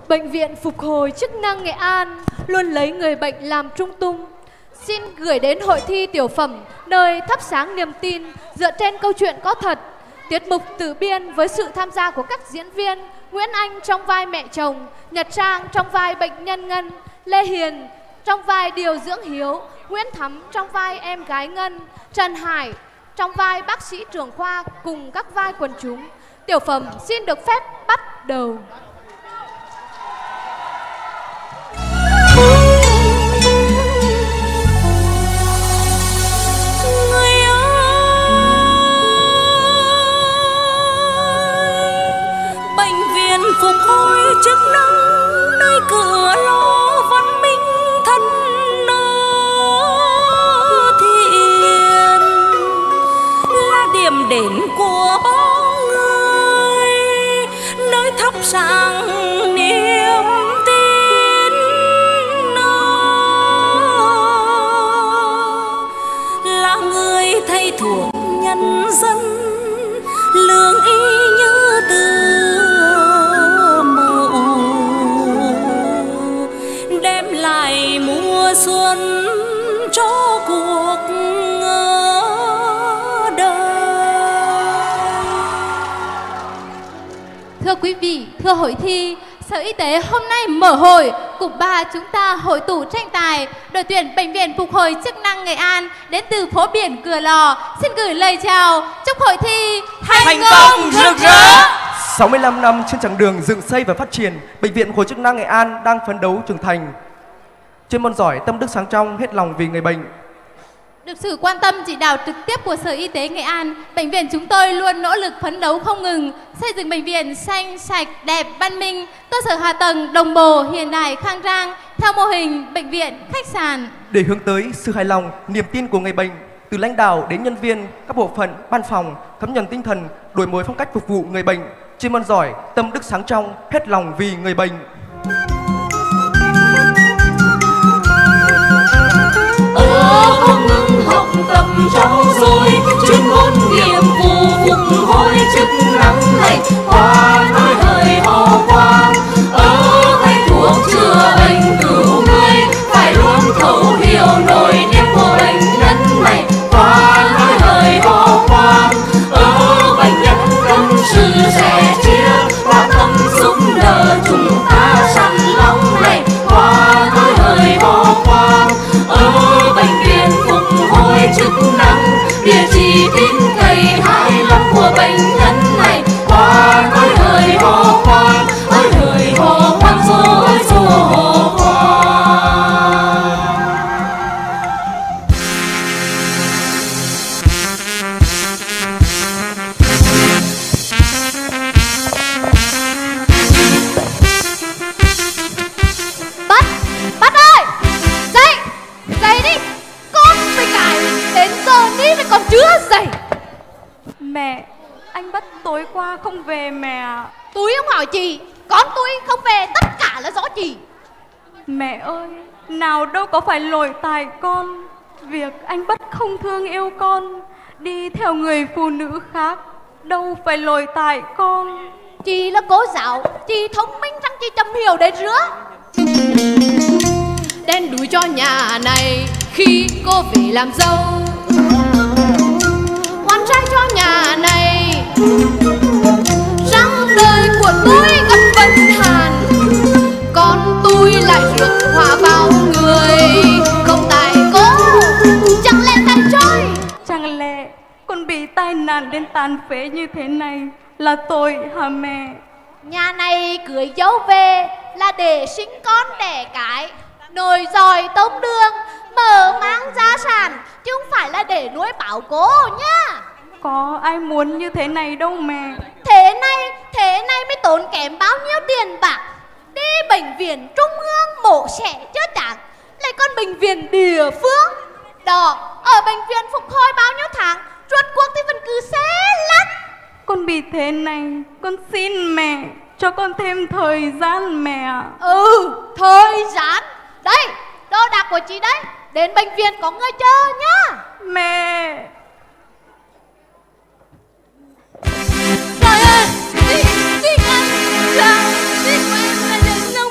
Bệnh viện Phục hồi chức năng Nghệ An luôn lấy người bệnh làm trung tâm. Xin gửi đến hội thi tiểu phẩm nơi thắp sáng niềm tin dựa trên câu chuyện có thật. Tiết mục tự biên với sự tham gia của các diễn viên Nguyễn Anh trong vai mẹ chồng, Nhật Trang trong vai bệnh nhân Ngân, Lê Hiền trong vai điều dưỡng Hiếu, Nguyễn Thắm trong vai em gái Ngân, Trần Hải trong vai bác sĩ trưởng khoa cùng các vai quần chúng. Tiểu phẩm xin được phép bắt đầu. Phục hồi chức năng nơi cửa lo văn minh thân thiện là điểm đến của người, nơi thắp sáng niềm tin là người thầy thuốc nhân dân, lương y như từ xuân cho cuộc đời. Thưa quý vị, thưa hội thi, Sở Y tế hôm nay mở hội, cụm 3 chúng ta hội tụ tranh tài. Đội tuyển Bệnh viện Phục hồi chức năng Nghệ An đến từ phố biển Cửa Lò xin gửi lời chào, chúc hội thi thành công rực rỡ. 65 năm trên chặng đường dựng xây và phát triển, Bệnh viện Phục hồi chức năng Nghệ An đang phấn đấu trưởng thành. Chuyên môn giỏi, tâm đức sáng trong, hết lòng vì người bệnh. Được sự quan tâm chỉ đạo trực tiếp của Sở Y tế Nghệ An, bệnh viện chúng tôi luôn nỗ lực phấn đấu không ngừng, xây dựng bệnh viện xanh, sạch, đẹp, văn minh, cơ sở hạ tầng đồng bộ, hiện đại, khang trang, theo mô hình bệnh viện, khách sạn. Để hướng tới sự hài lòng, niềm tin của người bệnh, từ lãnh đạo đến nhân viên, các bộ phận, ban phòng, thấm nhuần tinh thần, đổi mới phong cách phục vụ người bệnh, chuyên môn giỏi, tâm đức sáng trong, hết lòng vì người bệnh. Không ngừng học tập trau dồi chuyên môn nghiệp vụ phục hồi chức năng này, qua nói lời hò quang thầy thuốc chữa bệnh cứu người, phải luôn thấu hiểu nỗi niềm của bệnh nhân này, qua nói lời hò quang bệnh nhân tâm sự sẻ chia và tâm giúp đỡ chúng ta sẵn lòng này, qua nói lời hò quang bệnh viện phục hồi chức năng, địa chỉ tin cậy hài lòng của bệnh nhân này, qua nói lời hò khoan, lời hò khoan rồi hò khoan. Bắt ơi, dậy, dậy đi, con phải cãi đến giờ đi mà còn chưa dậy. Mẹ, anh Bất tối qua không về mẹ. Tôi không hỏi chị, con tôi không về tất cả là do chị. Mẹ ơi, nào đâu có phải lỗi tại con. Việc anh Bất không thương yêu con, đi theo người phụ nữ khác, đâu phải lỗi tại con. Chị là cô giáo, chị thông minh rằng chị chăm hiểu đấy rứa. Đen đuổi cho nhà này khi cô về làm dâu, oan trai cho nhà này răng đời của tôi gặp vận hàn, con tôi lại rước họa vào người, không tại cô chẳng lẽ tại trôi. Chẳng lẽ con bị tai nạn đến tàn phế như thế này là tội hả mẹ? Nhà này cưới dâu về là để sinh con đẻ cái, nồi giỏi tống đường, mở mang gia sản, chứ không phải là để nuôi bảo cô nhá. Có ai muốn như thế này đâu mẹ. Thế này mới tốn kém bao nhiêu tiền bạc. Đi bệnh viện trung ương mổ xẻ chưa chán, lại còn bệnh viện địa phương. Đó, ở bệnh viện phục hồi bao nhiêu tháng, rốt cuộc thì vẫn cứ xé lắm. Con bị thế này, con xin mẹ cho con thêm thời gian mẹ. Thời gian. Đây, đồ đạc của chị đấy. Đến bệnh viện có người chờ nhá. Mẹ. Trời ơi, chị Ngân, chị của em là đến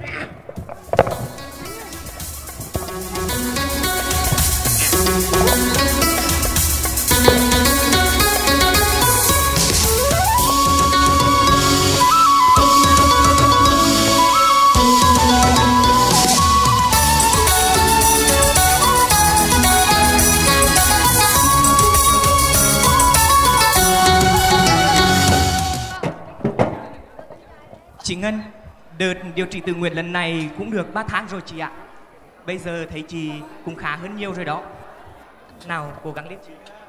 Chị Ngân, đợt điều trị tự nguyện lần này cũng được 3 tháng rồi chị ạ. Bây giờ thấy chị cũng khá hơn nhiều rồi đó. Nào, cố gắng lên chị.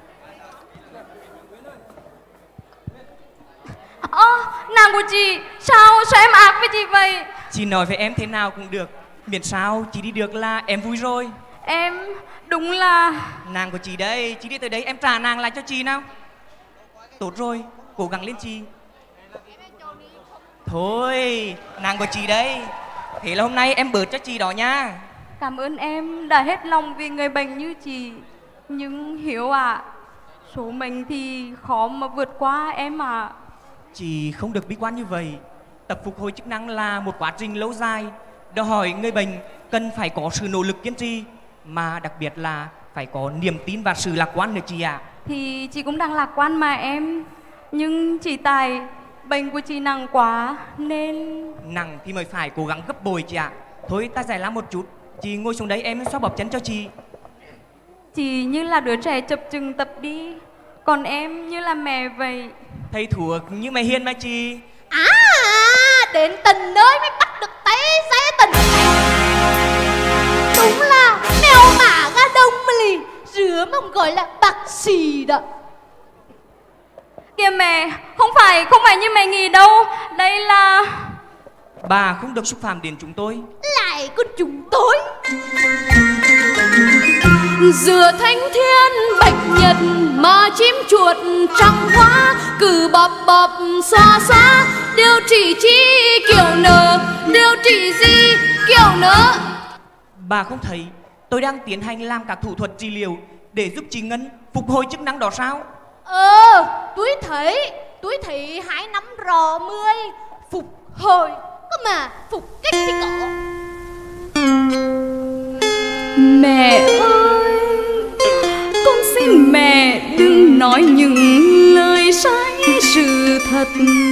Nàng của chị, sao em ác với chị vậy? Chị nói với em thế nào cũng được. Miễn sao chị đi được là em vui rồi. Em đúng là... Nàng của chị đây, chị đi tới đấy em trả nàng lại cho chị nào. Tốt rồi, cố gắng lên chị. Thôi, nàng của chị đây. Thế là hôm nay em bớt cho chị đó nha. Cảm ơn em đã hết lòng vì người bệnh như chị. Nhưng Hiếu ạ, số mình thì khó mà vượt qua em ạ. Chị không được bi quan như vậy. Tập phục hồi chức năng là một quá trình lâu dài, đòi hỏi người bệnh cần phải có sự nỗ lực kiên trì, mà đặc biệt là phải có niềm tin và sự lạc quan nữa chị ạ. Thì chị cũng đang lạc quan mà em. Nhưng chỉ tại bệnh của chị nặng quá nên... Nặng thì mới phải cố gắng gấp bội chị ạ. Thôi ta giải lao một chút, chị ngồi xuống đấy em xoa bóp chân cho chị. Chị như là đứa trẻ chập chừng tập đi, còn em như là mẹ vậy. Thầy thuộc như mẹ hiền mà chị. Đến tận nơi mới bắt được tay dây tận. Đúng là mèo mả ga đông mà lì, rứa mong gọi là bác sĩ đó. Kìa mẹ, không phải như mẹ nghĩ đâu. Đây là... Bà không được xúc phạm đến chúng tôi. Lại con chúng tôi. Dừa thanh thiên bạch nhật mà chim chuột trăng hoa, cứ bập bập xoa xoa, điều trị chi kiểu nở, điều trị gì kiểu nở. Bà không thấy tôi đang tiến hành làm các thủ thuật trị liệu để giúp chị Ngân phục hồi chức năng đó sao? Tôi thấy 2 năm rò 10 phục hồi, cơ mà phục kích thì có. Mẹ ơi, con xin mẹ đừng nói những lời sai sự thật.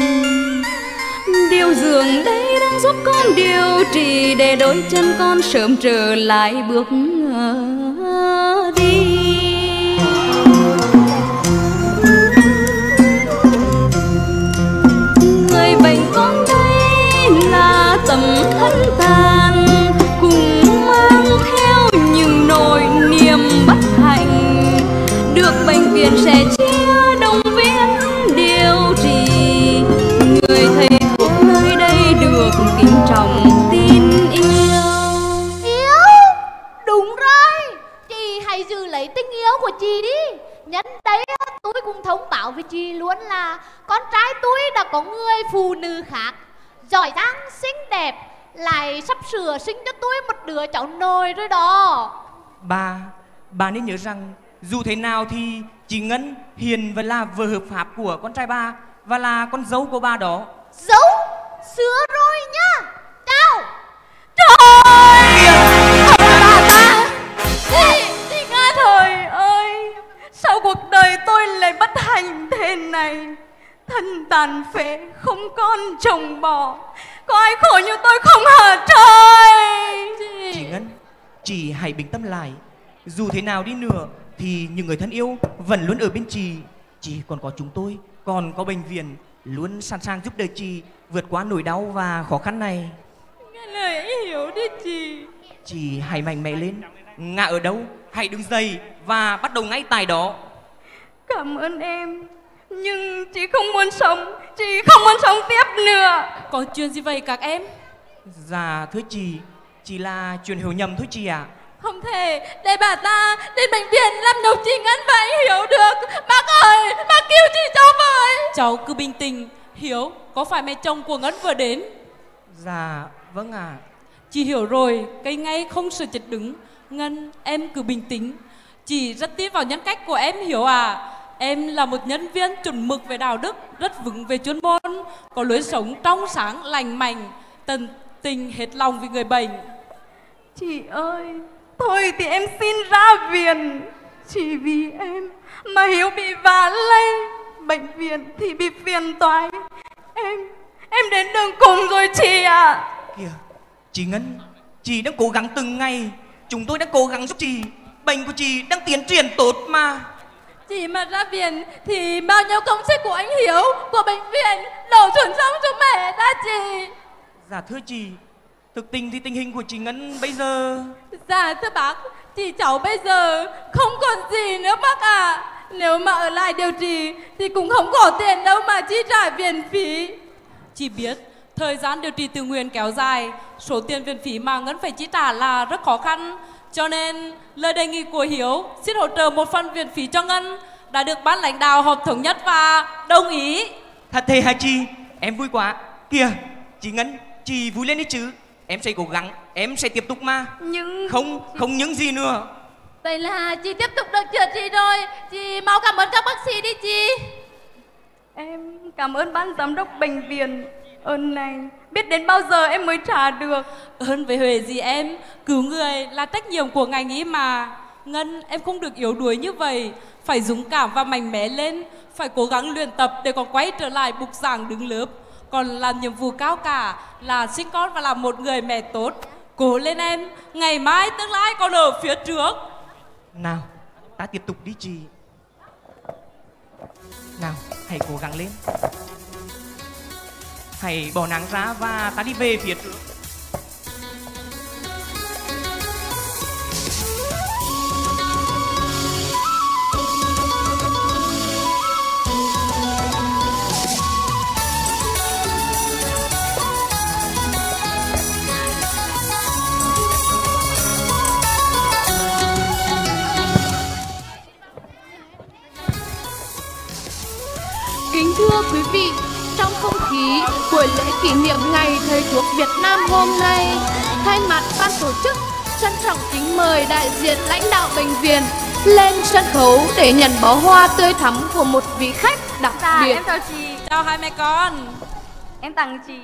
Điều dưỡng đây đang giúp con điều trị để đôi chân con sớm trở lại bước đi. Người bệnh con đây là tấm thân tàn, cùng mang theo những nỗi niềm bất hạnh. Được bệnh viện sẽ chia động viên điều trị. Người thầy thuốc nơi đây được kính trọng tin yêu. Đúng rồi, chị hãy giữ lấy tình yêu của chị đi. Nhân đấy tôi cũng thông báo với chị luôn là con trai tôi đã có người phụ nữ khác, giỏi giang, xinh đẹp, lại sắp sửa sinh cho tôi một đứa cháu nội rồi đó. Bà nên nhớ rằng dù thế nào thì chị Ngân hiện vẫn là vợ hợp pháp của con trai bà và là con dâu của bà đó. Dấu sửa rồi nhá. Chào. Chị Nga Thời ơi, sao cuộc đời tôi lại bất hạnh thế này? Thân tàn phế, không con chồng bỏ, có ai khổ như tôi không hả trời? Chị Ngân, chị hãy bình tâm lại. Dù thế nào đi nữa thì những người thân yêu vẫn luôn ở bên chị. Chị còn có chúng tôi, còn có bệnh viện luôn sẵn sàng giúp đỡ chị vượt qua nỗi đau và khó khăn này. Nghe lời ấy hiểu đi chị. Chị hãy mạnh mẽ lên, ngã ở đâu hãy đứng dậy và bắt đầu ngay tại đó. Cảm ơn em, nhưng chị không muốn sống, chị không muốn sống tiếp nữa. Có chuyện gì vậy các em? Dạ thưa chị, chỉ là chuyện hiểu nhầm thôi chị ạ. Không thể để bà ta đến bệnh viện làm nhục chị Ngân vậy hiểu được. Bác ơi, bác cứu chị cho với. Cháu cứ bình tĩnh. Hiếu, có phải mẹ chồng của Ngân vừa đến? Dạ vâng ạ. Chị hiểu rồi, cây ngay không sự chật đứng. Ngân, em cứ bình tĩnh. Chị rất tin vào nhân cách của em Hiếu à. Em là một nhân viên chuẩn mực về đạo đức, rất vững về chuyên môn, có lối sống trong sáng, lành mạnh, tình hết lòng vì người bệnh. Chị ơi, thôi thì em xin ra viện. Chỉ vì em mà Hiếu bị vạ lây, bệnh viện thì bị phiền toái. Em đến đường cùng rồi chị ạ. Kìa, chị Ngân, chị đang cố gắng từng ngày. Chúng tôi đang cố gắng giúp chị. Bệnh của chị đang tiến triển tốt mà. Chị mà ra viện thì bao nhiêu công sức của anh Hiếu, của bệnh viện đổ xuống sông cho mẹ ta chị. Dạ thưa chị, thực tình thì tình hình của chị Ngân bây giờ... Dạ thưa bác, chị cháu bây giờ không còn gì nữa bác ạ. Nếu mà ở lại điều trị thì cũng không có tiền đâu mà chi trả viện phí. Chị biết thời gian điều trị tự nguyện kéo dài, số tiền viện phí mà Ngân phải chi trả là rất khó khăn. Cho nên lời đề nghị của Hiếu xin hỗ trợ một phần viện phí cho Ngân đã được ban lãnh đạo họp thống nhất và đồng ý. Thật thề hả chị? Em vui quá. Kìa, chị Ngân, chị vui lên đi chứ. Em sẽ cố gắng, em sẽ tiếp tục mà. Nhưng... Không những gì nữa. Vậy là chị tiếp tục được chữa trị rồi. Chị mau cảm ơn các bác sĩ đi chị. Em cảm ơn ban giám đốc bệnh viện. Ơn này biết đến bao giờ em mới trả được. Ơn về Huệ gì em, cứu người là trách nhiệm của ngành y mà. Ngân, em không được yếu đuối như vậy. Phải dũng cảm và mạnh mẽ lên. Phải cố gắng luyện tập để còn quay trở lại bục giảng đứng lớp. Còn làm nhiệm vụ cao cả là sinh con và làm một người mẹ tốt. Cố lên em, ngày mai tương lai còn ở phía trước. Nào, ta tiếp tục đi chị. Nào, hãy cố gắng lên. Hãy bỏ nắng ra và ta đi về phía trước. Kính thưa quý vị, trong không khí buổi lễ kỷ niệm Ngày Thầy thuốc Việt Nam hôm nay, thay mặt ban tổ chức trân trọng kính mời đại diện lãnh đạo bệnh viện lên sân khấu để nhận bó hoa tươi thắm của một vị khách đặc biệt. Em chào chị. Chào hai mẹ con. Em tặng chị.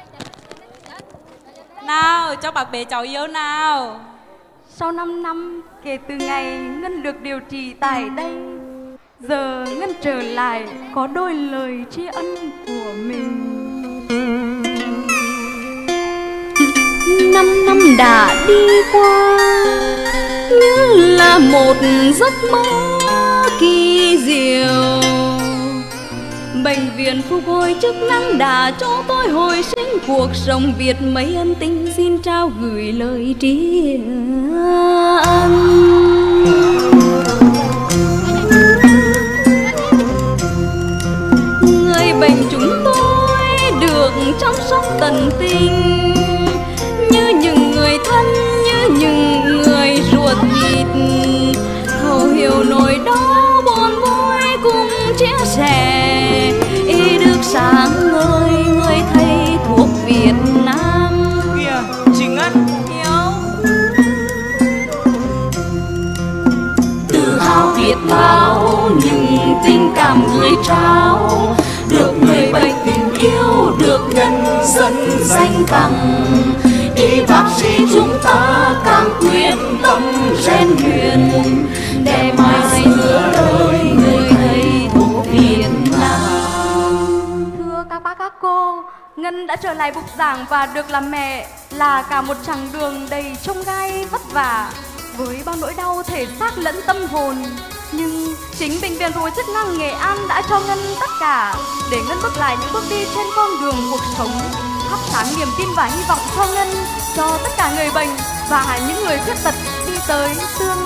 Nào, cho bác bé cháu yêu nào. Sau 5 năm kể từ ngày Ngân được điều trị tại đây, giờ Ngân trở lại có đôi lời tri ân của mình. 5 năm đã đi qua như là một giấc mơ kỳ diệu. Bệnh viện phục hồi chức năng đã cho tôi hồi sinh cuộc sống. Việt mấy ân tình xin trao gửi lời tri ân. Người bệnh chúng tôi được chăm sóc tận tình, như những người thân, như những người ruột thịt, thấu hiểu nỗi đau buồn vui cùng chia sẻ. Y được sáng ngời người thầy thuốc Việt Nam. Kìa, chị Ngân. Hiếu. Tự hào biết bao những tình cảm người trao, được người bệnh tình yêu, được nhân dân danh tặng. Y bác sĩ chúng ta càng quyết tâm rèn luyện để mãi giữa đời người thầy thuốc Việt Nam. Thưa các bác các cô, Ngân đã trở lại bục giảng và được làm mẹ là cả một chặng đường đầy chông gai vất vả, với bao nỗi đau thể xác lẫn tâm hồn. Nhưng chính bệnh viện phục hồi chức năng Nghệ An đã cho Ngân tất cả để Ngân bước lại những bước đi trên con đường cuộc sống, thắp sáng niềm tin và hy vọng cho Ngân, cho tất cả người bệnh và những người khuyết tật đi tới tương